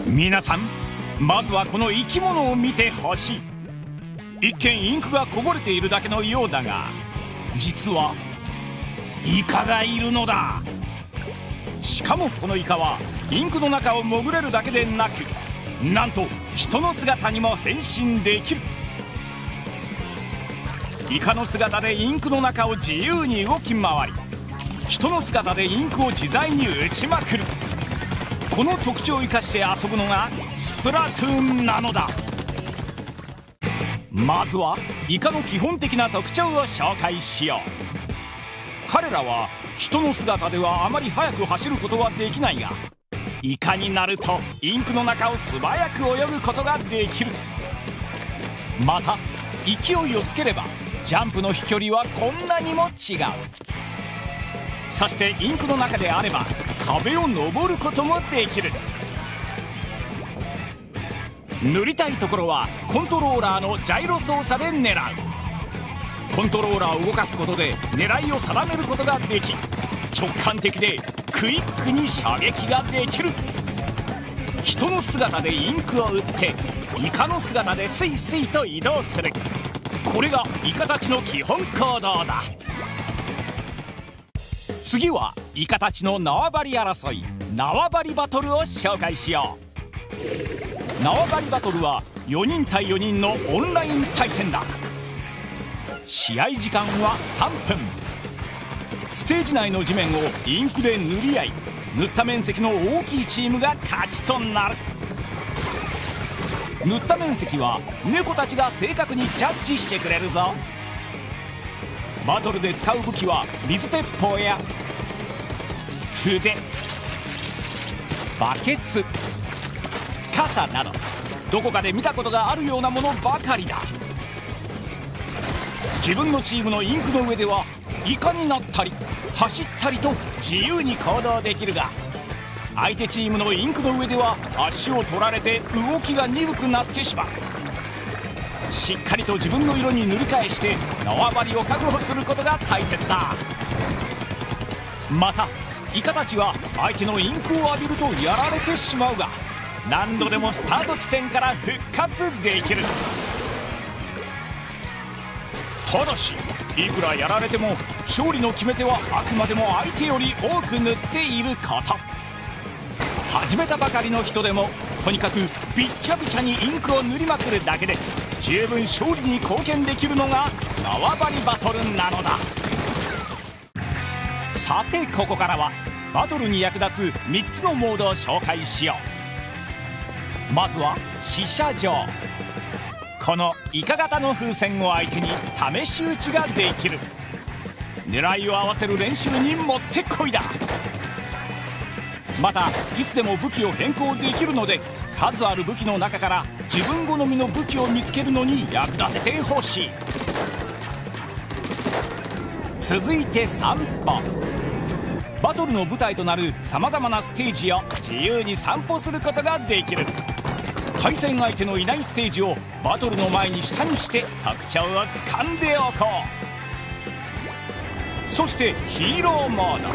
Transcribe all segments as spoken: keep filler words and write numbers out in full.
皆さん、まずはこの生き物を見てほしい。一見インクがこぼれているだけのようだが、実はイカがいるのだ。しかもこのイカはインクの中を潜れるだけでなく、なんと人の姿にも変身できる。イカの姿でインクの中を自由に動き回り、人の姿でインクを自在に打ちまくる。この特徴を生かして遊ぶのがスプラトゥーンなのだ。まずはイカの基本的な特徴を紹介しよう。彼らは人の姿ではあまり速く走ることはできないが、イカになるとインクの中を素早く泳ぐことができる。また勢いをつければジャンプの飛距離はこんなにも違う。そしてインクの中であれば壁を登ることもできる。塗りたいところはコントローラーのジャイロ操作で狙う。コントローラーを動かすことで狙いを定めることができ、直感的でクイックに射撃ができる。人の姿でインクを打ってイカの姿でスイスイと移動する。これがイカたちの基本行動だ。次はイカたちの縄張り争い、縄張りバトルを紹介しよう。縄張りバトルはよにん対よにんのオンライン対戦だ。試合時間はさんぷん。ステージ内の地面をインクで塗り合い、塗った面積の大きいチームが勝ちとなる。塗った面積は猫たちが正確にジャッジしてくれるぞ。バトルで使う武器は水鉄砲や筆、バケツ、傘など、どこかで見たことがあるようなものばかりだ。自分のチームのインクの上ではイカになったり走ったりと自由に行動できるが、相手チームのインクの上では足を取られて動きが鈍くなってしまう。しっかりと自分の色に塗り替えして縄張りを確保することが大切だ。またイカたちは相手のインクを浴びるとやられてしまうが、何度でもスタート地点から復活できる。ただしいくらやられても勝利の決め手はあくまでも相手より多く塗っていること。始めたばかりの人でもとにかくびっちゃびちゃにインクを塗りまくるだけで十分勝利に貢献できるのが縄張りバトルなのだ。さてここからはバトルに役立つみっつのモードを紹介しよう。まずは試射場。このイカ型の風船を相手に試し撃ちができる。狙いを合わせる練習にもってこいだ。またいつでも武器を変更できるので、数ある武器の中から自分好みの武器を見つけるのに役立ててほしい。続いて散歩。バトルの舞台となるさまざまなステージを自由に散歩することができる。対戦相手のいないステージをバトルの前に下にして特徴をつかんでおこう。そしてヒーローモード。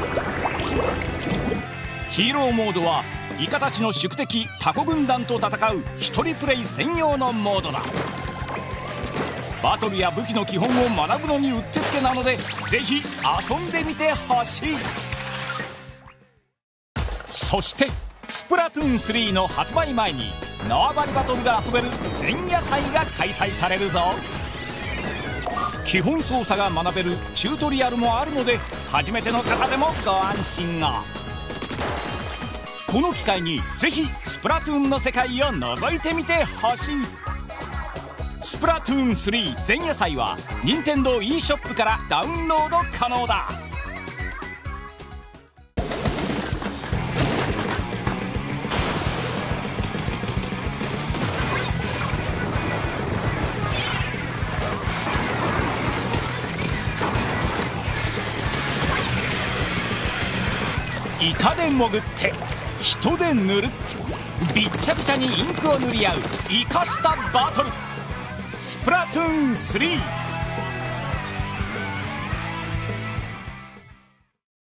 ヒーローモードはイカたちの宿敵タコ軍団と戦う一人プレイ専用のモードだ。バトルや武器の基本を学ぶのにうってつけなので、ぜひ遊んでみてほしい。そしてスプラトゥーンスリーの発売前に縄張りバトルが遊べる前夜祭が開催されるぞ。基本操作が学べるチュートリアルもあるので、初めての方でもご安心を。この機会にぜひスプラトゥーンの世界を覗いてみてほしい。スプラトゥーンスリー前夜祭は ニンテンドー イー ショップからダウンロード可能だ。イカで潜って人で塗る、びっちゃびちゃにインクを塗り合うイカしたバトル、スプラトゥーンスリー。